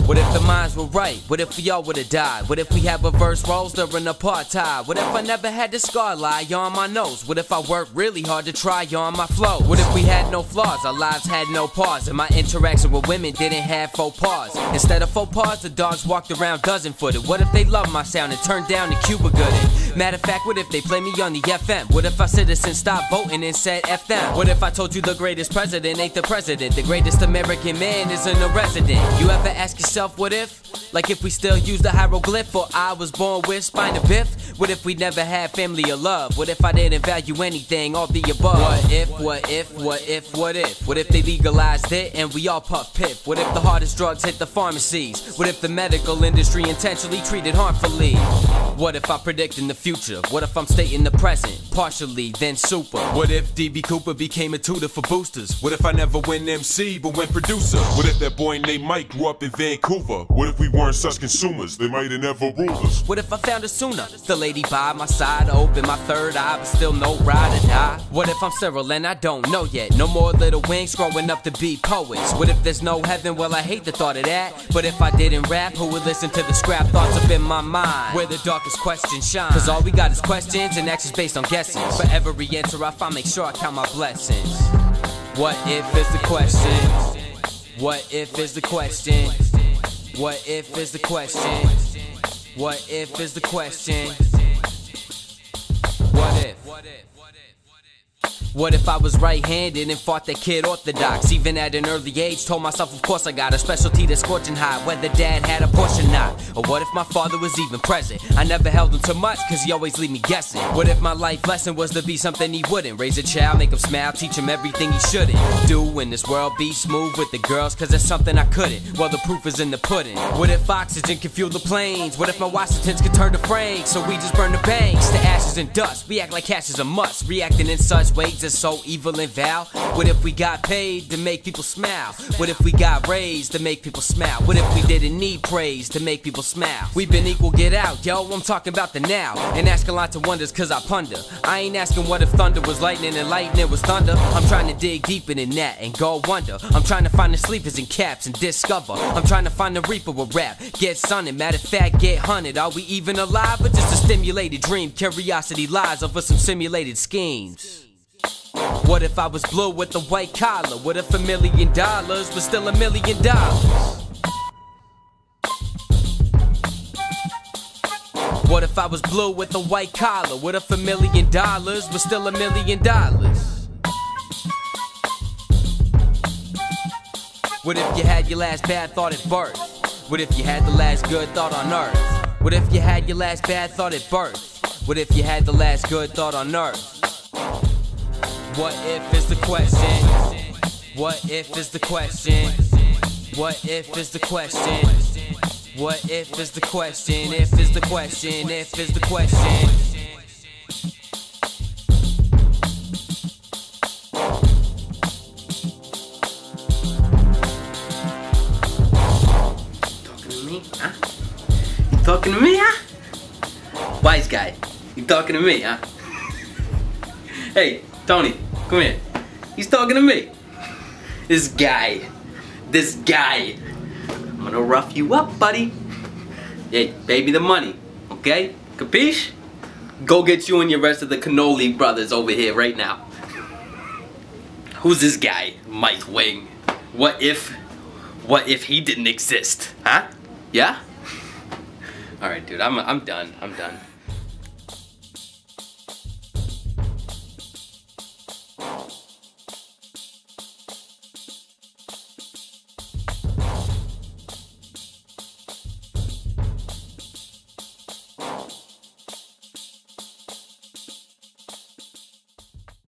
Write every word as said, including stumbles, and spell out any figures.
What if the minds were right? What if we all would've died? What if we had reverse roles during apartheid? What if I never had the scar lie on my nose? What if I worked really hard to try on my flow? What if we had no flaws, our lives had no pause, and my interaction with women didn't have faux pas? Instead of faux pas, the dogs walked around dozen footed. What if they loved my sound and turned down the Cuba Gooding? Matter of fact, what if they play me on the F M? What if our citizens stopped voting and said F them? What if I told you the greatest president ain't the president? The greatest American man isn't a resident. You ever ask yourself what if? Like if we still use the hieroglyph, or I was born with spina bifida? What if we never had family or love? What if I didn't value anything, all the above? What if, what if, what if, what if? What if they legalized it and we all puff piff? What if the hardest drugs hit the pharmacies? What if the medical industry intentionally treated harmfully? What if I predict in the future? What if I'm stating the present, partially, then super? What if D B Cooper became a tutor for boosters? What if I never went M C but went producer? What if that boy named Mike grew up in Vancouver? What if we weren't such consumers, they might have never ruled us? What if I found her sooner? The lady by my side, open my third eye, but still no ride or die. What if I'm Cyril and I don't know yet? No more little wings growing up to be poets. What if there's no heaven? Well, I hate the thought of that. But if I didn't rap, who would listen to the scrap thoughts up in my mind? Where the darkest questions shine. Cause all we got is questions and actions based on guessing. For every answer I find, make sure I count my blessings. What if is the question? What if is the question? What if is the question? What if is the question? What if? What if I was right-handed and fought that kid orthodox? Even at an early age, told myself of course I got a specialty that's scorching hot, whether dad had a Porsche or not. Or what if my father was even present? I never held him too much cause he always leave me guessing. What if my life lesson was to be something he wouldn't? Raise a child, make him smile, teach him everything he shouldn't do in this world, be smooth with the girls cause that's something I couldn't. Well, the proof is in the pudding. What if oxygen could fuel the planes? What if my Washingtons could turn to Franks? So we just burn the banks to ashes and dust. We act like cash is a must, reacting in such ways that's so evil and foul. What if we got paid to make people smile? What if we got raised to make people smile? What if we didn't need praise to make people smile? We've been equal, get out, yo, I'm talking about the now. And asking lots of wonders cause I ponder. I ain't asking what if thunder was lightning and lightning was thunder. I'm trying to dig deeper than that and go wonder. I'm trying to find the sleepers in caps and discover. I'm trying to find the reaper with rap, get sunning. Matter of fact, get hunted. Are we even alive or just a stimulated dream? Curiosity lies over some simulated schemes. What if I was blue with a white collar? What if a million dollars was still a million dollars? What if I was blue with a white collar? What if a million dollars was still a million dollars? What if you had your last bad thought at birth? What if you had the last good thought on earth? What if you had your last bad thought at birth? What if you had the last good thought on earth? What if is the question? What if is the question? What if is the question? What if is the question? If is the question? If is the question? Talking to me, huh? You talking to me, huh? Wise guy, you talking to me, huh? Hey, Tony, come here. He's talking to me. This guy. This guy. I'm gonna rough you up, buddy. Hey, baby the money. Okay? Capiche? Go get you and your rest of the cannoli brothers over here right now. Who's this guy? Mike Wing. What if... What if he didn't exist? Huh? Yeah? Alright, dude. I'm, I'm done. I'm done.